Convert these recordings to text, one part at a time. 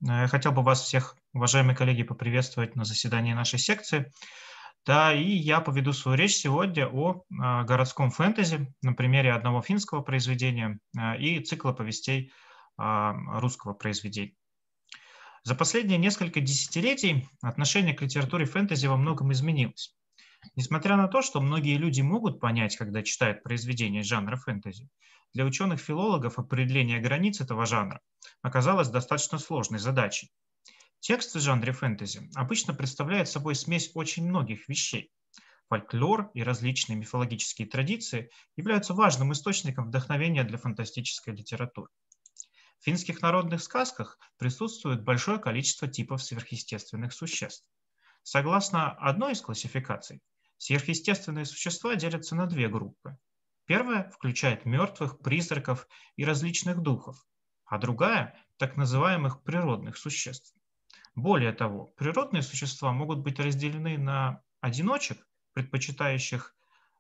Я хотел бы вас всех, уважаемые коллеги, поприветствовать на заседании нашей секции. Да, и я поведу свою речь сегодня о городском фэнтези на примере одного финского произведения и цикла повестей русского произведения. За последние несколько десятилетий отношение к литературе фэнтези во многом изменилось. Несмотря на то, что многие люди могут понять, когда читают произведения жанра фэнтези, для ученых-филологов определение границ этого жанра оказалось достаточно сложной задачей. Текст в жанре фэнтези обычно представляет собой смесь очень многих вещей. Фольклор и различные мифологические традиции являются важным источником вдохновения для фантастической литературы. В финских народных сказках присутствует большое количество типов сверхъестественных существ. Согласно одной из классификаций, сверхъестественные существа делятся на две группы. Первая включает мертвых, призраков и различных духов, а другая – так называемых природных существ. Более того, природные существа могут быть разделены на одиночек, предпочитающих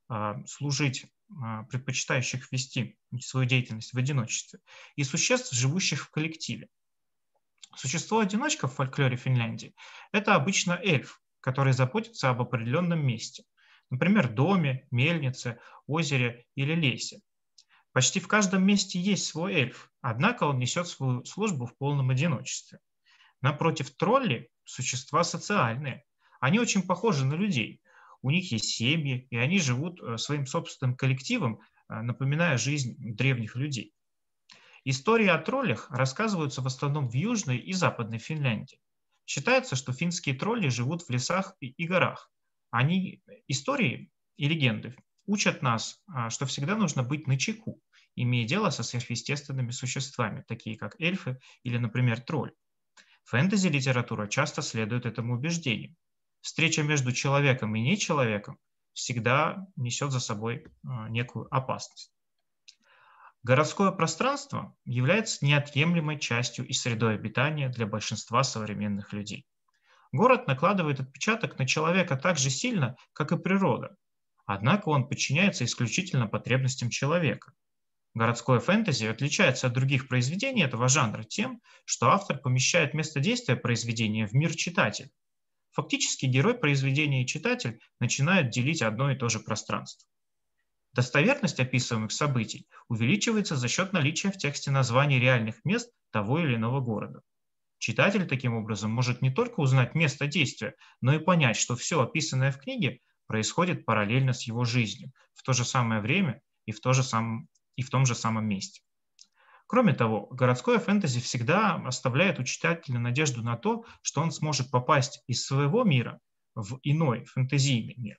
предпочитающих вести свою деятельность в одиночестве, и существ, живущих в коллективе. Существо-одиночка в фольклоре Финляндии – это обычно эльф, который заботится об определенном месте, например, доме, мельнице, озере или лесе. Почти в каждом месте есть свой эльф, однако он несет свою службу в полном одиночестве. Напротив, тролли – существа социальные. Они очень похожи на людей. У них есть семьи, и они живут своим собственным коллективом, напоминая жизнь древних людей. Истории о троллях рассказываются в основном в Южной и Западной Финляндии. Считается, что финские тролли живут в лесах и горах. Истории и легенды учат нас, что всегда нужно быть начеку, имея дело со сверхъестественными существами, такие как эльфы или, например, тролль. Фэнтези-литература часто следует этому убеждению. Встреча между человеком и нечеловеком всегда несет за собой некую опасность. Городское пространство является неотъемлемой частью и средой обитания для большинства современных людей. Город накладывает отпечаток на человека так же сильно, как и природа. Однако он подчиняется исключительно потребностям человека. Городское фэнтези отличается от других произведений этого жанра тем, что автор помещает место действия произведения в мир читателя. Фактически герой произведения и читатель начинают делить одно и то же пространство. Достоверность описываемых событий увеличивается за счет наличия в тексте названий реальных мест того или иного города. Читатель таким образом может не только узнать место действия, но и понять, что все описанное в книге происходит параллельно с его жизнью, в то же самое время и в том же самом месте. Кроме того, городское фэнтези всегда оставляет у читателя надежду на то, что он сможет попасть из своего мира в иной фэнтезийный мир.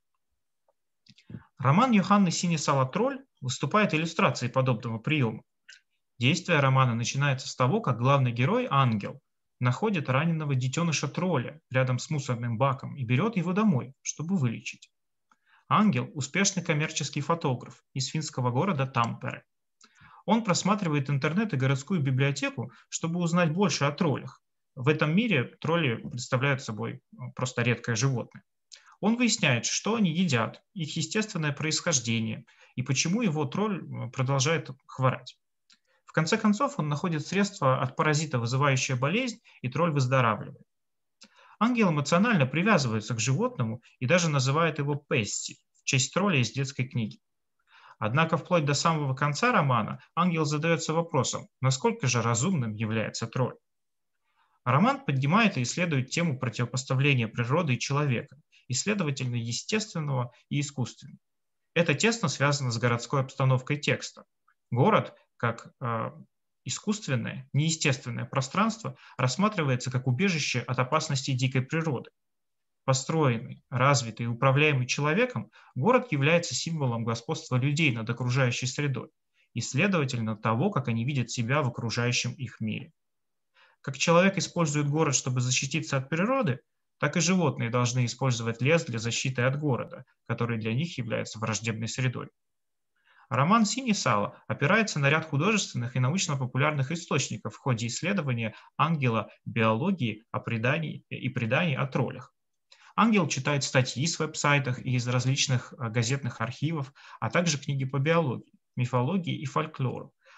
Роман Йоханны Синисала «Тролль» выступает иллюстрацией подобного приема. Действие романа начинается с того, как главный герой, ангел, находит раненого детеныша тролля рядом с мусорным баком и берет его домой, чтобы вылечить. Ангел – успешный коммерческий фотограф из финского города Тампере. Он просматривает интернет и городскую библиотеку, чтобы узнать больше о троллях. В этом мире тролли представляют собой просто редкое животное. Он выясняет, что они едят, их естественное происхождение и почему его тролль продолжает хворать. В конце концов, он находит средство от паразита, вызывающее болезнь, и тролль выздоравливает. Ангел эмоционально привязывается к животному и даже называет его Песси в честь тролля из детской книги. Однако вплоть до самого конца романа ангел задается вопросом, насколько же разумным является тролль. Роман поднимает и исследует тему противопоставления природы и человека, и, следовательно, естественного и искусственного. Это тесно связано с городской обстановкой текста. Город, как искусственное, неестественное пространство, рассматривается как убежище от опасностей дикой природы. Построенный, развитый и управляемый человеком, город является символом господства людей над окружающей средой и, следовательно, того, как они видят себя в окружающем их мире. Как человек использует город, чтобы защититься от природы, так и животные должны использовать лес для защиты от города, который для них является враждебной средой. Роман Синисала опирается на ряд художественных и научно-популярных источников в ходе исследования ангела биологии и преданий о троллях. Ангел читает статьи с веб-сайтах и из различных газетных архивов, а также книги по биологии, мифологии и фольклору.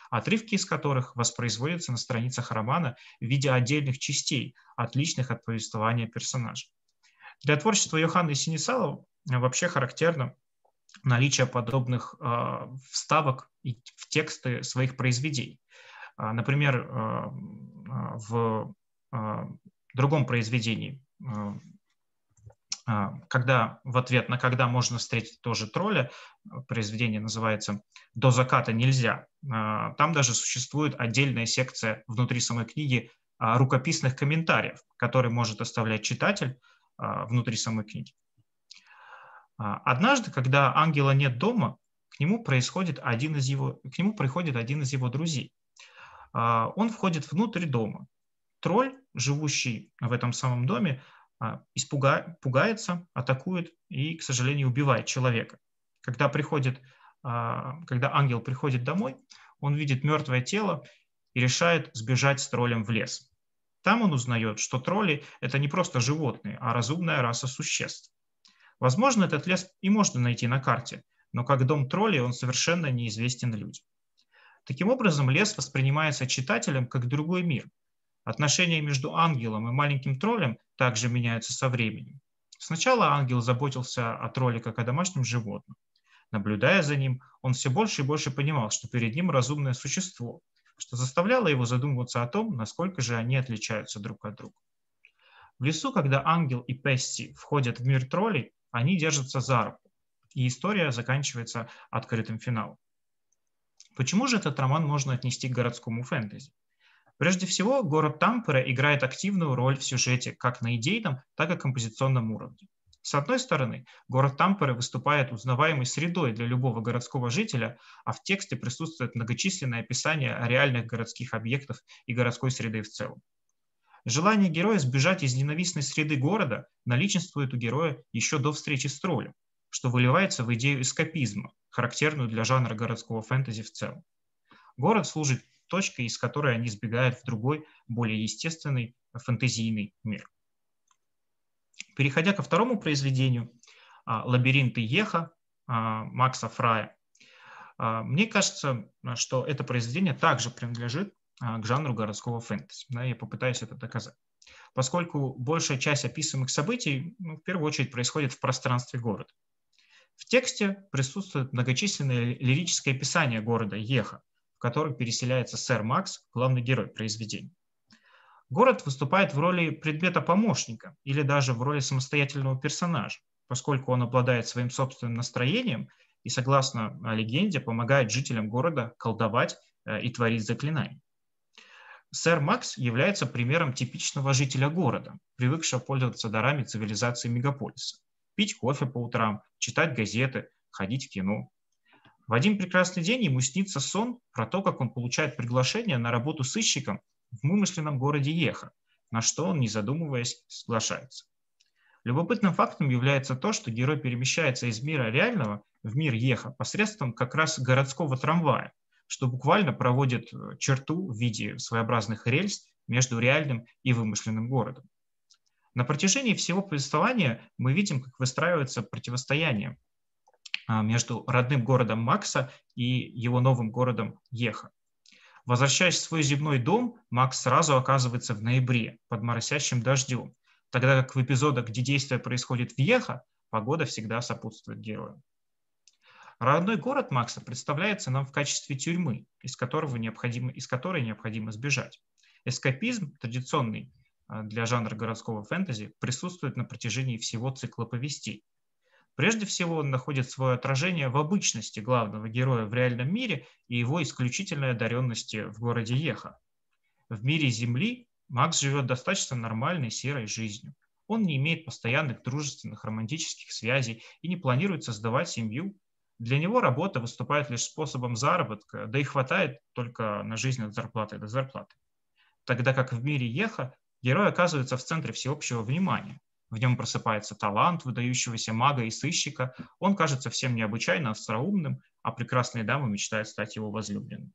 отрывки из которых воспроизводятся на страницах романа в виде отдельных частей, отличных от повествования персонажей. Для творчества Йоханны Синисало вообще характерно наличие подобных вставок в тексты своих произведений. Например, в другом произведении, когда в ответ на «Когда можно встретить тоже тролля», произведение называется «До заката нельзя», там даже существует отдельная секция внутри самой книги рукописных комментариев, которые может оставлять читатель внутри самой книги. Однажды, когда ангела нет дома, к нему приходит один из его друзей. Он входит внутрь дома. Тролль, живущий в этом самом доме, пугается, атакует и, к сожалению, убивает человека. Когда ангел приходит домой, он видит мертвое тело и решает сбежать с троллем в лес. Там он узнает, что тролли – это не просто животные, а разумная раса существ. Возможно, этот лес и можно найти на карте, но как дом троллей он совершенно неизвестен людям. Таким образом, лес воспринимается читателем как другой мир. Отношения между ангелом и маленьким троллем также меняются со временем. Сначала ангел заботился о тролле как о домашнем животном. Наблюдая за ним, он все больше и больше понимал, что перед ним разумное существо, что заставляло его задумываться о том, насколько же они отличаются друг от друга. В лесу, когда ангел и Песси входят в мир троллей, они держатся за руку, и история заканчивается открытым финалом. Почему же этот роман можно отнести к городскому фэнтези? Прежде всего, город Тампере играет активную роль в сюжете как на идейном, так и композиционном уровне. С одной стороны, город Тампере выступает узнаваемой средой для любого городского жителя, а в тексте присутствует многочисленное описание реальных городских объектов и городской среды в целом. Желание героя сбежать из ненавистной среды города наличествует у героя еще до встречи с троллем, что выливается в идею эскапизма, характерную для жанра городского фэнтези в целом. Город служит точкой, из которой они сбегают в другой, более естественный фэнтезийный мир. Переходя ко второму произведению «Лабиринты Еха» Макса Фрая, мне кажется, что это произведение также принадлежит к жанру городского фэнтези. Я попытаюсь это доказать. Поскольку большая часть описываемых событий в первую очередь происходит в пространстве города. В тексте присутствует многочисленное лирическое описание города Еха, в который переселяется сэр Макс, главный герой произведения. Город выступает в роли предмета-помощника или даже в роли самостоятельного персонажа, поскольку он обладает своим собственным настроением и, согласно легенде, помогает жителям города колдовать и творить заклинания. Сэр Макс является примером типичного жителя города, привыкшего пользоваться дарами цивилизации мегаполиса, пить кофе по утрам, читать газеты, ходить в кино. В один прекрасный день ему снится сон про то, как он получает приглашение на работу сыщиком в вымышленном городе Еха, на что он, не задумываясь, соглашается. Любопытным фактом является то, что герой перемещается из мира реального в мир Еха посредством как раз городского трамвая, что буквально проводит черту в виде своеобразных рельс между реальным и вымышленным городом. На протяжении всего повествования мы видим, как выстраивается противостояние между родным городом Макса и его новым городом Еха. Возвращаясь в свой земной дом, Макс сразу оказывается в ноябре под моросящим дождем, тогда как в эпизодах, где действие происходит в Еха, погода всегда сопутствует герою. Родной город Макса представляется нам в качестве тюрьмы, из которой необходимо сбежать. Эскапизм, традиционный для жанра городского фэнтези, присутствует на протяжении всего цикла повестей. Прежде всего, он находит свое отражение в обычности главного героя в реальном мире и его исключительной одаренности в городе Еха. В мире Земли Макс живет достаточно нормальной серой жизнью. Он не имеет постоянных дружественных романтических связей и не планирует создавать семью. Для него работа выступает лишь способом заработка, да и хватает только на жизнь от зарплаты до зарплаты. Тогда как в мире Еха герой оказывается в центре всеобщего внимания. В нем просыпается талант выдающегося мага и сыщика, он кажется всем необычайно остроумным, а прекрасные дамы мечтают стать его возлюбленными.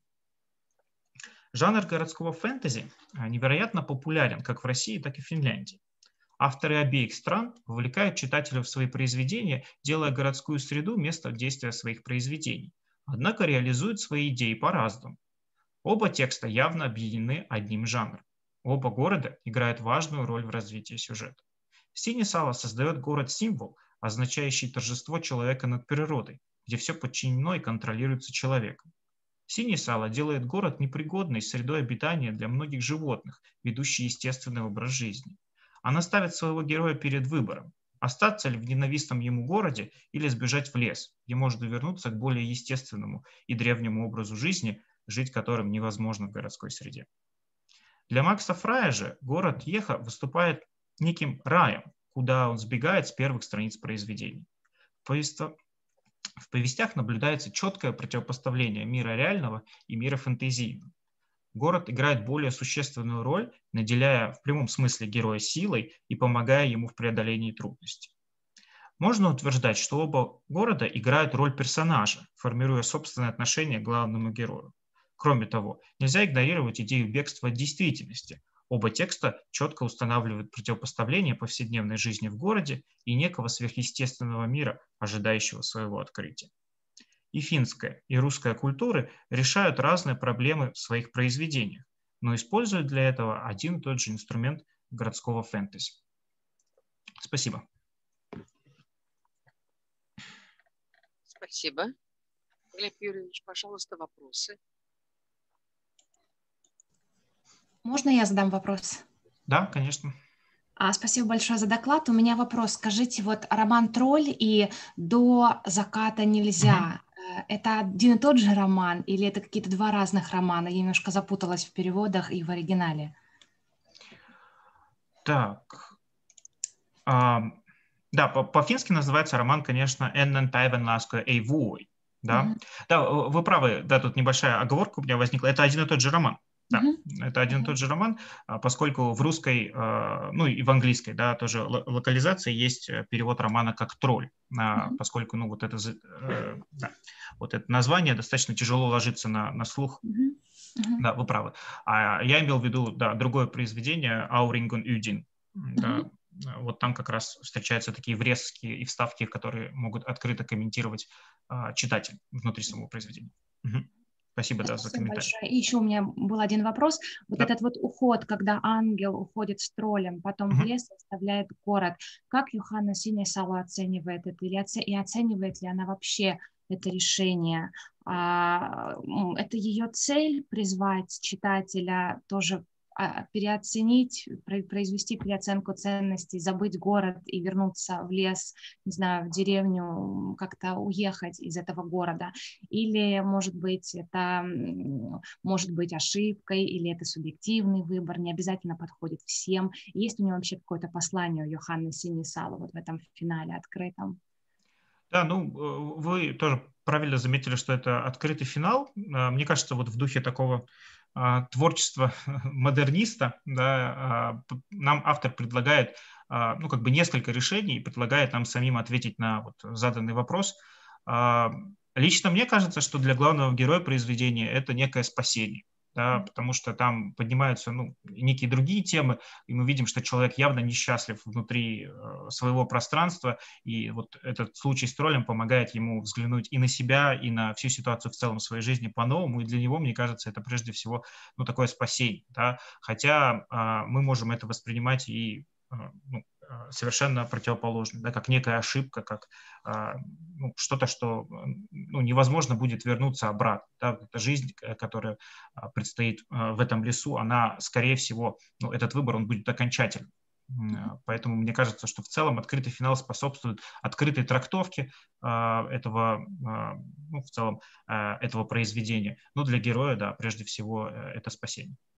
Жанр городского фэнтези невероятно популярен как в России, так и в Финляндии. Авторы обеих стран вовлекают читателя в свои произведения, делая городскую среду местом действия своих произведений, однако реализуют свои идеи по-разному. Оба текста явно объединены одним жанром. Оба города играют важную роль в развитии сюжета. «Синий Сало» создает город-символ, означающий торжество человека над природой, где все подчинено и контролируется человеком. «Синий Сало» делает город непригодной средой обитания для многих животных, ведущих естественный образ жизни. Она ставит своего героя перед выбором – остаться ли в ненавистном ему городе или сбежать в лес, где можно вернуться к более естественному и древнему образу жизни, жить которым невозможно в городской среде. Для Макса Фрая же город Еха выступает неким раем, куда он сбегает с первых страниц произведений. В повестях наблюдается четкое противопоставление мира реального и мира фэнтезийного. Город играет более существенную роль, наделяя в прямом смысле героя силой и помогая ему в преодолении трудностей. Можно утверждать, что оба города играют роль персонажа, формируя собственное отношение к главному герою. Кроме того, нельзя игнорировать идею бегства от действительности. Оба текста четко устанавливают противопоставление повседневной жизни в городе и некого сверхъестественного мира, ожидающего своего открытия. И финская, и русская культуры решают разные проблемы в своих произведениях, но используют для этого один и тот же инструмент городского фэнтези. Спасибо. Спасибо. Глеб Юрьевич, пожалуйста, вопросы. Можно я задам вопрос? Да, конечно. Спасибо большое за доклад. У меня вопрос. Скажите, вот роман «Тролль» и «До заката нельзя» это один и тот же роман или это какие-то два разных романа? Я немножко запуталась в переводах и в оригинале. Так. Да, по-фински называется роман, конечно, «Ennen päivän laskua ei voi». Да? Да, вы правы, да, тут небольшая оговорка у меня возникла. Это один и тот же роман. Да, это один и тот же роман, поскольку в русской, ну и в английской, да, тоже локализации есть перевод романа как «Тролль», поскольку, ну, вот это, да, вот это название достаточно тяжело ложится на слух. Да, вы правы. А я имел в виду, да, другое произведение «Аурингон Юдин». Да, вот там как раз встречаются такие врезки и вставки, которые могут открыто комментировать читатель внутри самого произведения. Спасибо, да, за комментарий. Большое. И еще у меня был один вопрос. Вот этот вот уход, когда ангел уходит с троллем, потом в лес оставляет город. Как Йоханна Синяя Сало оценивает это? И оценивает ли она вообще это решение? Это ее цель призвать читателя тоже переоценить, произвести переоценку ценностей, забыть город и вернуться в лес, не знаю, в деревню, как-то уехать из этого города. Или, может быть, это может быть ошибкой, или это субъективный выбор, не обязательно подходит всем. Есть у него вообще какое-то послание у Йоханны Синяя Сало вот в этом финале открытом? Да, ну, вы тоже правильно заметили, что это открытый финал. Мне кажется, вот в духе такого творчества модерниста, да, нам автор предлагает, ну, как бы несколько решений и предлагает нам самим ответить на вот заданный вопрос. Лично мне кажется, что для главного героя произведения это некое спасение. Да, потому что там поднимаются, ну, некие другие темы, и мы видим, что человек явно несчастлив внутри своего пространства, и вот этот случай с троллем помогает ему взглянуть и на себя, и на всю ситуацию в целом в своей жизни по-новому, и для него, мне кажется, это прежде всего, ну, такое спасение, да? Хотя мы можем это воспринимать и ну, совершенно противоположно, да, как некая ошибка, как ну, что-то, что ну, невозможно будет вернуться обратно. Да, эта жизнь, которая предстоит в этом лесу, она, скорее всего, ну, этот выбор, он будет окончательным. Поэтому мне кажется, что в целом открытый финал способствует открытой трактовке этого, ну, в целом, этого произведения. Но для героя, да, прежде всего, это спасение.